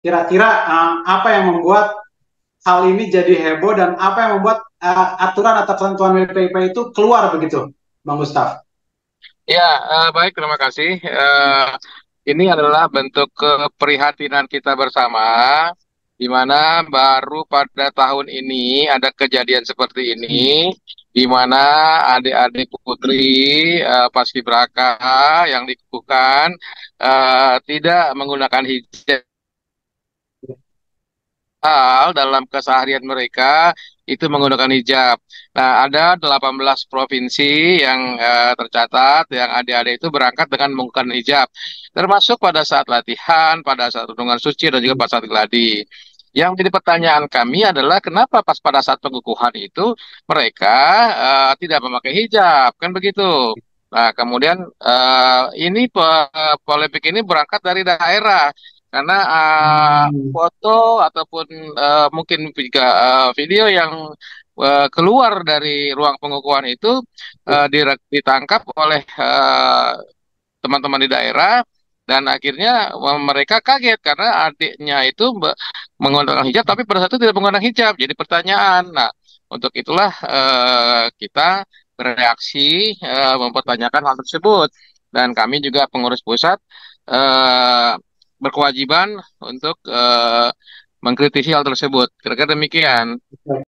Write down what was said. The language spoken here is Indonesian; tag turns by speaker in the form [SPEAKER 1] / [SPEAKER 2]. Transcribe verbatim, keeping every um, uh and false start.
[SPEAKER 1] Kira-kira uh, apa yang membuat hal ini jadi heboh dan apa yang membuat uh, aturan atau ketentuan W P I P itu keluar begitu, Bang Gustaf?
[SPEAKER 2] Ya, eh, baik, terima kasih. Eh, ini adalah bentuk keprihatinan kita bersama, di mana baru pada tahun ini ada kejadian seperti ini, di mana adik-adik putri eh, paskibraka yang dikukuhkan eh, tidak menggunakan hijab hal dalam keseharian mereka itu menggunakan hijab. Nah, ada delapan belas provinsi yang eh, tercatat yang adik-adik itu berangkat dengan menggunakan hijab, termasuk pada saat latihan, pada saat renungan suci dan juga pada saat gladi. Yang menjadi pertanyaan kami adalah kenapa pas pada saat pengukuhan itu mereka eh, tidak memakai hijab, kan begitu? Nah, kemudian eh, ini pe- polemik ini berangkat dari daerah karena uh,
[SPEAKER 1] Hmm.
[SPEAKER 2] foto ataupun uh, mungkin juga uh, video yang uh, keluar dari ruang pengukuhan itu uh, dire- ditangkap oleh uh, teman-teman di daerah dan akhirnya uh, mereka kaget karena adiknya itu be- menggunakan hijab tapi pada saat itu tidak menggunakan hijab. Jadi pertanyaan. Nah, untuk itulah uh, kita bereaksi uh, mempertanyakan hal tersebut dan kami juga pengurus pusat uh, berkewajiban untuk eh, mengkritisi hal tersebut. Kira-kira demikian.